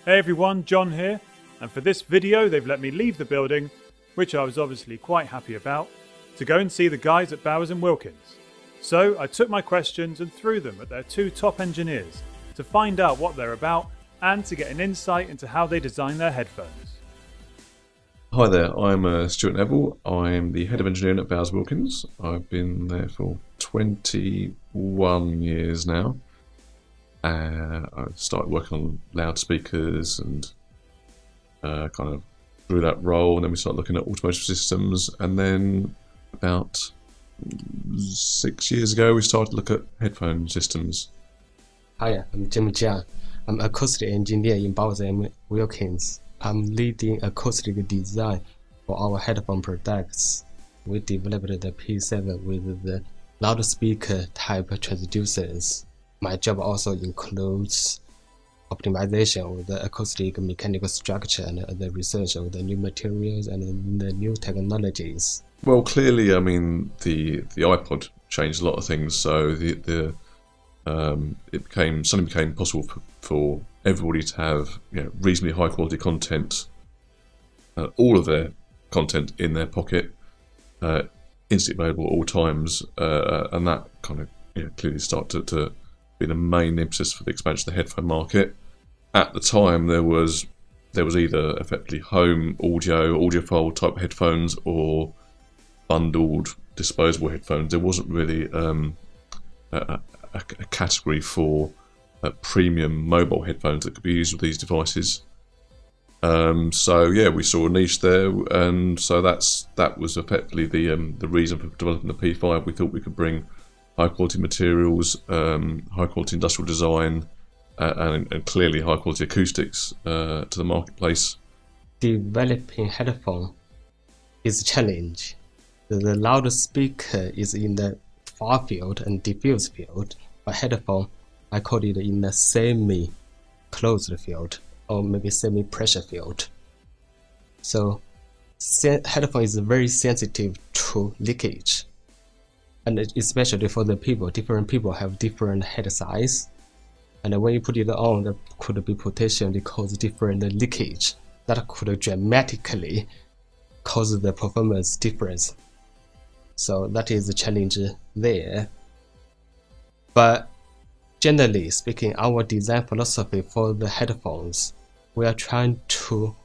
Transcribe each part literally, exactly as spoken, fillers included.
Hey everyone, John here, and for this video they've let me leave the building, which I was obviously quite happy about, to go and see the guys at Bowers and Wilkins. So I took my questions and threw them at their two top engineers to find out what they're about and to get an insight into how they design their headphones. Hi there, I'm uh, Stuart Neville. I'm the head of engineering at Bowers Wilkins. I've been there for twenty-one years now. Uh, I started working on loudspeakers and uh, kind of through that role, and then we started looking at automotive systems, and then about six years ago we started to look at headphone systems. Hi, I'm Jim Jiang. I'm an acoustic engineer in Bowers and Wilkins. I'm leading acoustic design for our headphone products. We developed the P seven with the loudspeaker type transducers. My job also includes optimization of the acoustic mechanical structure and the research of the new materials and the new technologies. Well, clearly, I mean, the the iPod changed a lot of things. So the the um, it became suddenly became possible for, for everybody to have, you know, reasonably high quality content, uh, all of their content in their pocket, uh, instantly available at all times, uh, and that kind of, you know, clearly started to, to be the main impetus for the expansion of the headphone market. At the time, there was there was either effectively home audio, audiophile type headphones, or bundled disposable headphones. There wasn't really um, a, a, a category for uh, premium mobile headphones that could be used with these devices. Um, so yeah, we saw a niche there, and so that's that was effectively the um, the reason for developing the P five. We thought we could bring high quality materials, um, high quality industrial design, uh, and, and clearly high quality acoustics uh, to the marketplace. Developing headphone is a challenge. The loudspeaker is in the far field and diffuse field, but headphone, I call it in the semi-closed field, or maybe semi-pressure field. So headphone is very sensitive to leakage. And especially for the people, different people have different head size, and when you put it on, that could be potentially cause different leakage. That could dramatically cause the performance difference. So that is the challenge there. But generally speaking, our design philosophy for the headphones, we are trying to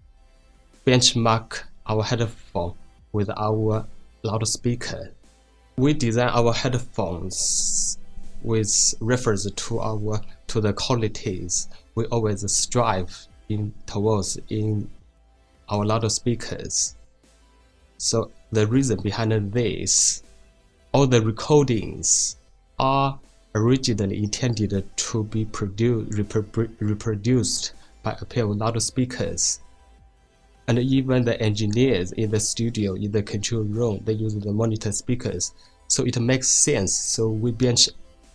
benchmark our headphone with our loudspeaker. We design our headphones with reference to our to the qualities we always strive in towards in our loudspeakers. So the reason behind this, all the recordings are originally intended to be produced repro reproduced by a pair of loudspeakers. And even the engineers in the studio, in the control room, they use the monitor speakers. So it makes sense. So we benchmark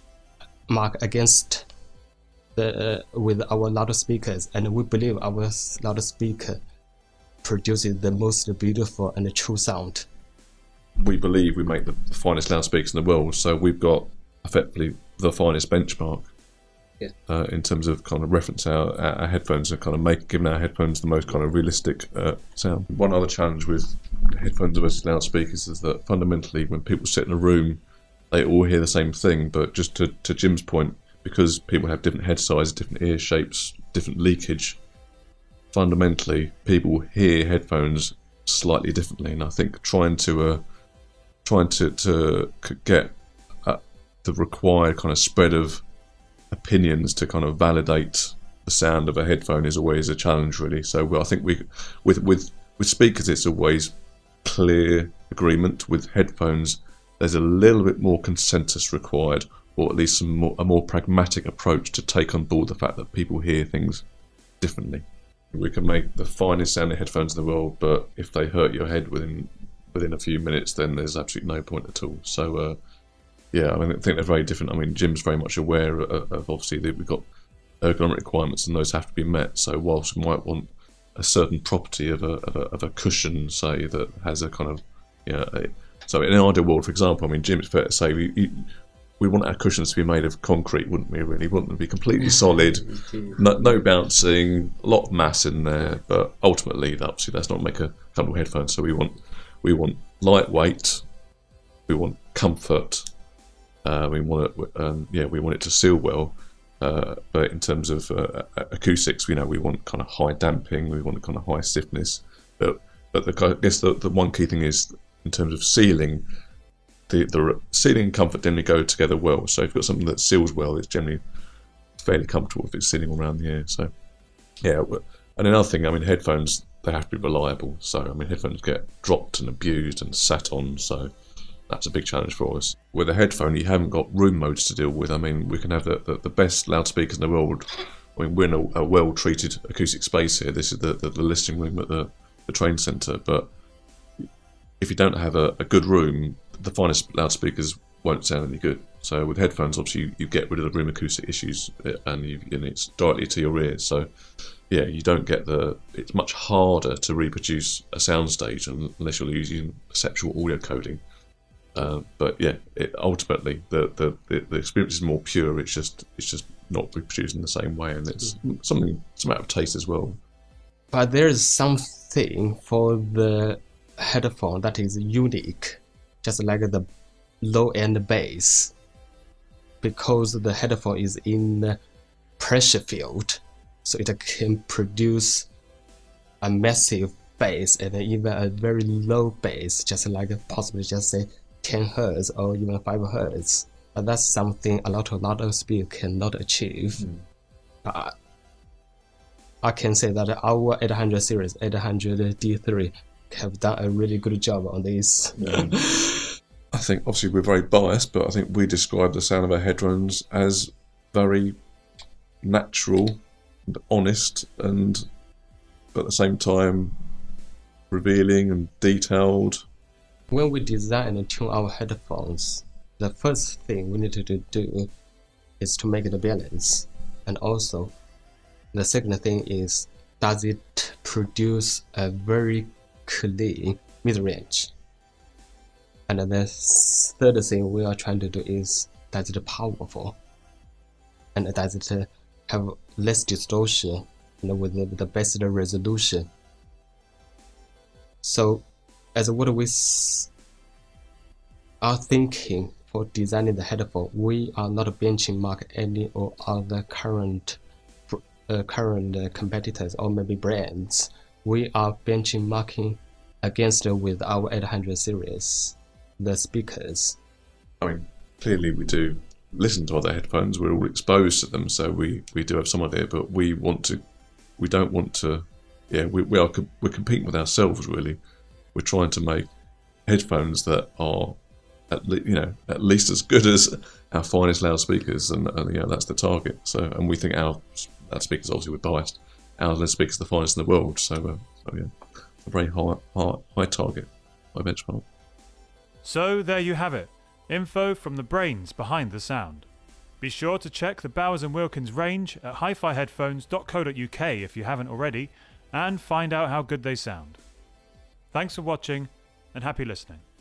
against the uh, with our loudspeakers, and we believe our loudspeaker produces the most beautiful and true sound. We believe we make the finest loudspeakers in the world, so we've got effectively the finest benchmark. Yeah. Uh, in terms of kind of reference our, our headphones and kind of make giving our headphones the most kind of realistic uh, sound. One other challenge with headphones versus loudspeakers is that fundamentally when people sit in a room, they all hear the same thing, but just to, to Jim's point, because people have different head sizes, different ear shapes, different leakage, fundamentally people hear headphones slightly differently, and I think trying to uh, trying to, to get uh, the required kind of spread of opinions to kind of validate the sound of a headphone is always a challenge, really. So I think we, with with with speakers, it's always clear agreement. With headphones, there's a little bit more consensus required, or at least some more, a more pragmatic approach to take on board the fact that people hear things differently. We can make the finest sounding headphones in the world, but if they hurt your head within within a few minutes, then there's absolutely no point at all. So. Uh, Yeah, I mean, I think they're very different. I mean, Jim's very much aware of, of obviously that we've got ergonomic requirements, and those have to be met. So whilst we might want a certain property of a of a, of a cushion, say, that has a kind of, you know, a, so in an ideal world, for example, I mean, Jim, it's fair to say, we, you, we want our cushions to be made of concrete, wouldn't we? Really, wouldn't they be completely solid, no, no bouncing, a lot of mass in there. But ultimately, obviously, that's not make a comfortable headphone. So we want we want lightweight, we want comfort, uh, we want it, um, yeah, we want it to seal well. Uh, but in terms of uh, acoustics, you know, we want kind of high damping, we want kind of high stiffness. But but the, I guess the, the one key thing is in terms of sealing. The, the sealing and comfort generally go together well. So if you've got something that seals well, it's generally fairly comfortable if it's sealing all around the ear. So, yeah. And another thing, I mean, headphones, they have to be reliable. So, I mean, headphones get dropped and abused and sat on. So, that's a big challenge for us. With a headphone, you haven't got room modes to deal with. I mean, we can have the, the, the best loudspeakers in the world. I mean, we're in a, a well-treated acoustic space here. This is the, the, the listening room at the, the train centre. But if you don't have a, a good room, the finest loudspeakers won't sound any good. So with headphones, obviously, you, you get rid of the room acoustic issues, and, you, and it's directly to your ears. So, yeah, you don't get the. It's much harder to reproduce a soundstage unless you're using perceptual audio coding. Uh, but yeah, it, ultimately, the, the the experience is more pure. It's just it's just not reproduced in the same way, and it's something. It's a matter of taste as well. But there is something for the headphone that is unique. Just like the low-end bass, because the headphone is in the pressure field, so it can produce a massive bass and even a very low bass, just like possibly just say ten hertz or even five hertz. But that's something a lot of loudspeakers cannot achieve. Mm. But I can say that our eight hundred series, eight hundred D three, have done a really good job on this. Yeah. I think obviously we're very biased, but I think we describe the sound of our headphones as very natural and honest, and but at the same time revealing and detailed. When we design and tune our headphones, the first thing we need to do is to make it balance, and also the second thing is, does it produce a very clean mid-range? And the third thing we are trying to do is, does it powerful? And does it have less distortion and with the, the best resolution? So, as what we are thinking for designing the headphone, we are not benchmark any or other current uh, current uh, competitors or maybe brands. We are benchmarking against uh, with our eight hundred series. The speakers. I mean, clearly we do listen to other headphones. We're all exposed to them, so we, we do have some idea. But we want to, we don't want to. Yeah, we we are we're competing with ourselves really. We're trying to make headphones that are at le- you know at least as good as our finest loudspeakers, and, and yeah, that's the target. So, and we think our loudspeakers, obviously we're biased, our loudspeakers are the finest in the world. So, uh, so yeah, a very high high high target, high benchmark. So there you have it, info from the brains behind the sound. Be sure to check the Bowers and Wilkins range at hi fi headphones dot co dot U K if you haven't already, and find out how good they sound. Thanks for watching, and happy listening.